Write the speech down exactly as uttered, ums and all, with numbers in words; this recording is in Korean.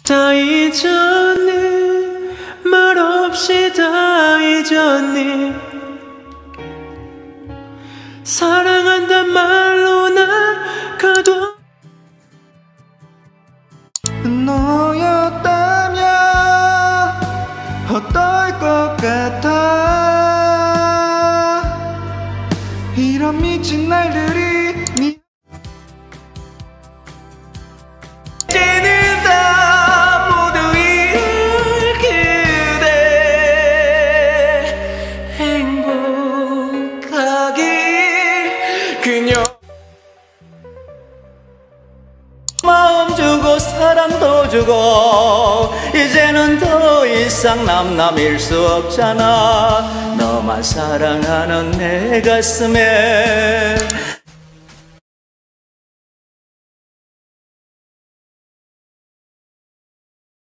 다 잊었니 말없이 다 잊었니 사랑한단 말로 나가도 너였다면 어떨 것 같아 이런 미친 날들이 니 이제는 다 모두 잃을 그대 행복하길 그녀 마음 주고 사랑도 주고 이제는 더 이상 남남일 수 없잖아 너만 사랑하는 내 가슴에